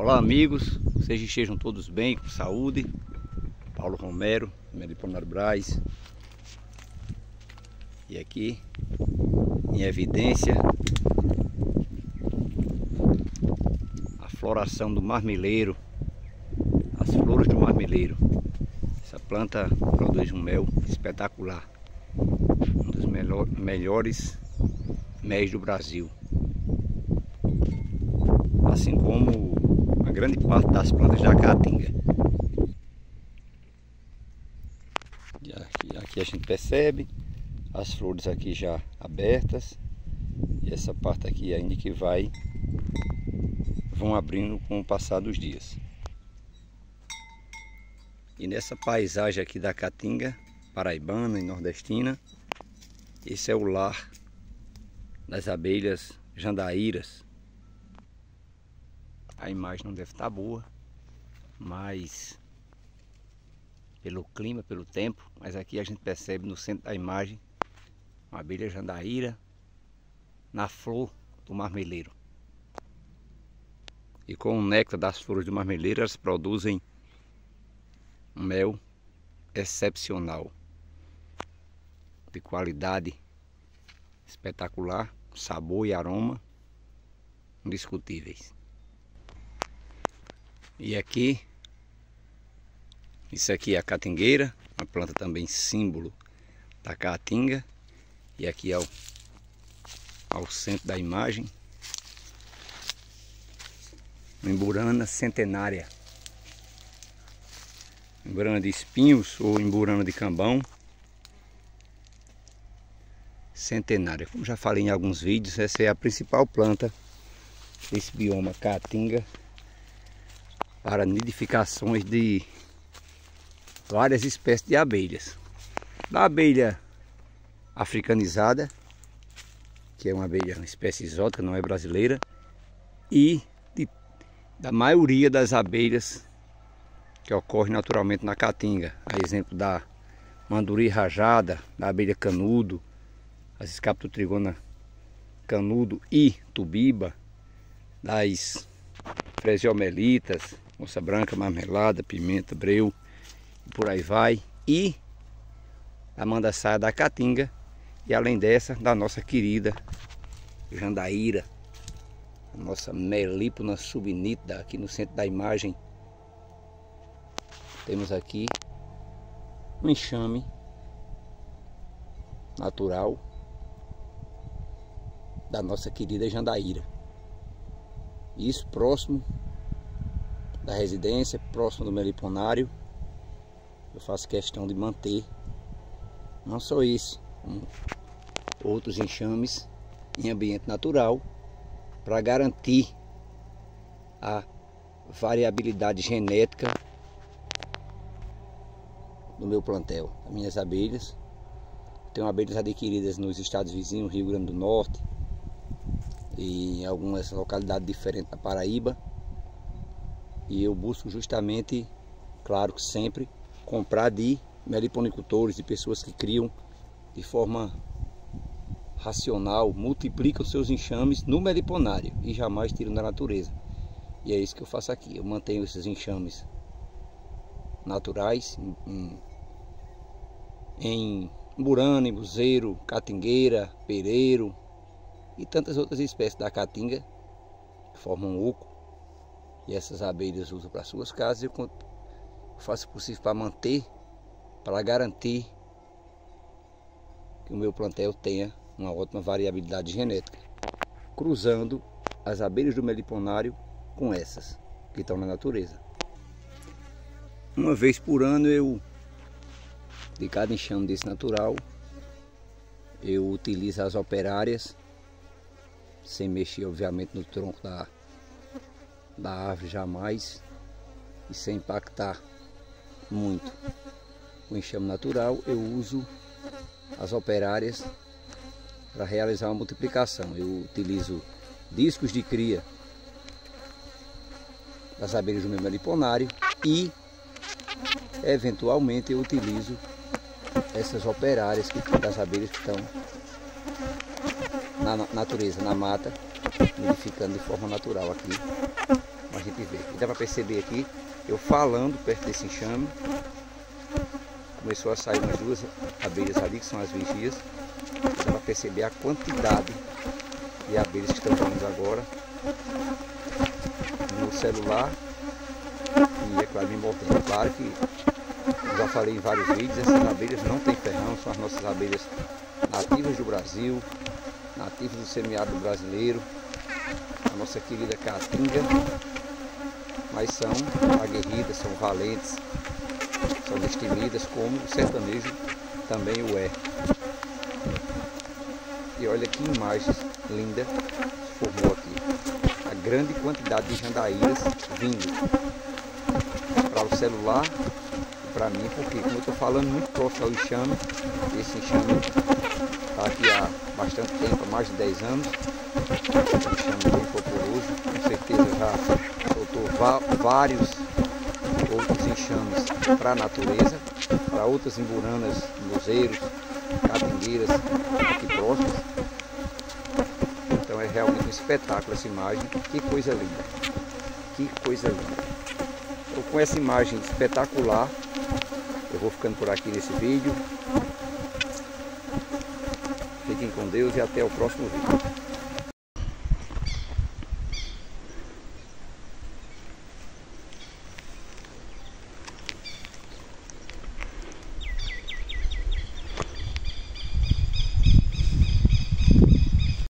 Olá amigos, vocês estejam todos bem, com saúde. Paulo Romero, Meliponário Braz. E aqui, em evidência, a floração do marmeleiro, as flores do marmeleiro. Essa planta produz um mel espetacular, um dos melhores méis do Brasil. Assim como a grande parte das plantas da caatinga. E aqui a gente percebe as flores aqui já abertas, e essa parte aqui ainda que vão abrindo com o passar dos dias. E nessa paisagem aqui da caatinga paraibana e nordestina, esse é o lar das abelhas jandaíras. A imagem não deve estar boa, mas pelo clima, pelo tempo, mas aqui a gente percebe no centro da imagem uma abelha jandaíra na flor do marmeleiro. E com o néctar das flores do marmeleiro elas produzem um mel excepcional, de qualidade espetacular, sabor e aroma indiscutíveis. E aqui, isso aqui é a caatingueira, uma planta também símbolo da caatinga. E aqui ao centro da imagem, uma imburana centenária, imburana de espinhos ou imburana de cambão centenária. Como já falei em alguns vídeos, essa é a principal planta desse bioma caatinga para nidificações de várias espécies de abelhas. Da abelha africanizada, que é uma abelha, uma espécie exótica, não é brasileira, e da maioria das abelhas que ocorrem naturalmente na caatinga. A exemplo da manduri rajada, da abelha canudo, as escaptotrigona canudo e tubiba, das fresiomelitas, moça branca, marmelada, pimenta, breu, e por aí vai. E a mandaçaia da caatinga, e além dessa, da nossa querida jandaíra, a nossa Melipona subnítida. Aqui no centro da imagem temos aqui um enxame natural da nossa querida jandaíra. Isso próximo da residência, próximo do meliponário. Eu faço questão de manter não só isso, como outros enxames em ambiente natural, para garantir a variabilidade genética do meu plantel, das minhas abelhas. Tenho abelhas adquiridas nos estados vizinhos, Rio Grande do Norte e em algumas localidades diferentes da Paraíba. E eu busco justamente, claro que sempre, comprar de meliponicultores, de pessoas que criam de forma racional, multiplicam seus enxames no meliponário e jamais tiram da natureza. E é isso que eu faço aqui. Eu mantenho esses enxames naturais em imburana, embuzeiro, caatingueira, pereiro e tantas outras espécies da caatinga que formam oco. E essas abelhas usam para suas casas. Eu faço o possível para manter, para garantir que o meu plantel tenha uma ótima variabilidade genética, cruzando as abelhas do meliponário com essas que estão na natureza. Uma vez por ano de cada enxame desse natural, eu utilizo as operárias, sem mexer obviamente no tronco da árvore jamais, e sem impactar muito o enxame natural. Eu uso as operárias para realizar uma multiplicação. Eu utilizo discos de cria das abelhas do meu meliponário e eventualmente eu utilizo essas operárias das abelhas que estão na natureza, na mata, nidificando de forma natural aqui, uma gente vê. E dá para perceber aqui, eu falando perto desse enxame, começou a sair umas 2 abelhas ali, que são as vigias. Dá para perceber a quantidade de abelhas que estão vindo agora no celular. E é claro, me mostrando. Claro que eu já falei em vários vídeos, essas abelhas não tem ferrão, são as nossas abelhas nativas do Brasil, nativas do semiárido brasileiro, a nossa querida caatinga, mas são aguerridas, são valentes, são destemidas, como o sertanejo também o é. E olha que imagem linda se formou aqui. A grande quantidade de jandaíras vindo para o celular e para mim, porque como eu estou falando muito próximo ao enxame, esse enxame está aqui há bastante tempo, há mais de 10 anos, um enxame bem populoso, com certeza já soltou vários outros enxames para a natureza, para outras imburanas, luzeiros, catingueiras aqui próximas. Então é realmente um espetáculo essa imagem, que coisa linda, que coisa linda. Então, com essa imagem espetacular, eu vou ficando por aqui nesse vídeo. Fiquem com Deus e até o próximo vídeo.